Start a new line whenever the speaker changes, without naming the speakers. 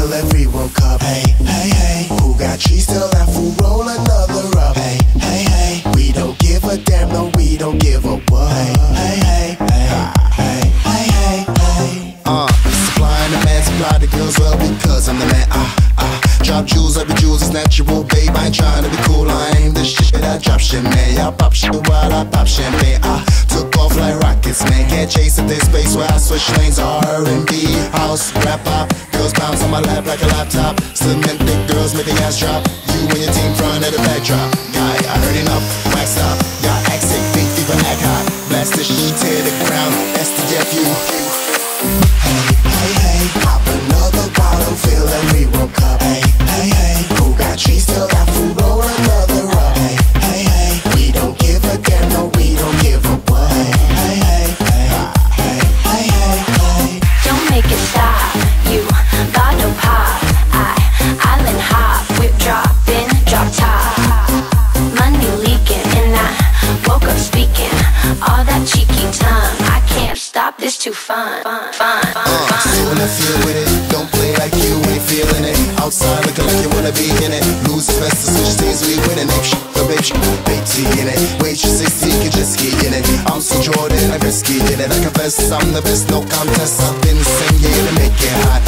fill everyone cup. Hey, hey, hey, who got cheese? Still that fool, roll another up. Hey, hey, hey, we don't give a damn, no, we don't give a what. Hey, hey, hey, hey, hey, hey, hey. Supply and demand, supply the girls well because I'm the man. Drop jewels, every jewels is natural, babe. I ain't trying to be cool, I aim this shit. I drop shit, man. Y'all pop shit while I pop champagne. Took off like rockets, man. Can't chase at this space where I switch lanes. R&B, house, rap, pop. Girls bounce on my lap like a laptop. Cement thick girls make the ass drop. You and your team front of the backdrop. Guy, I heard enough, wax up. Y'all act sick, think even act hot. Blast this shit to the ground. STFU. Hey, hey, hey, pop another bottle, fill everyone cup. Hey, hey, hey, who got cheese? Still got food, roll another up. Hey, hey, hey, we don't give a damn, no, we don't give a what. Hey, hey, hey, hey, hey, hey, hey.
Don't make it stop, you got no pop. Island hop, whip dropping, drop top. Money leaking, and I woke up speaking all that cheeky tongue. I can't stop, this too fun, fun, fun, fun.
Soon I feel with it, don't play like you ain't feeling it. Outside looking like you wanna be in it. Lose the best, switch teams, we winning. Ape shit, the babe shit, big T in it. Waitress 60, can just ski in it. I'm so Jordan, I risky in it. I confess I'm the best, no contest. I've been singing to make it hot.